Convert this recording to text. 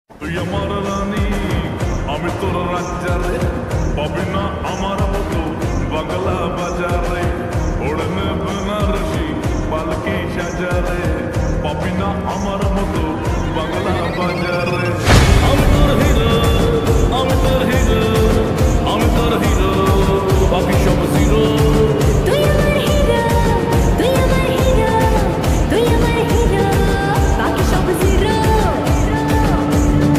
তুই আমার রানী আমি তোর রাজ্জারে পাবি না আমার মতো বাংলা বাজারে।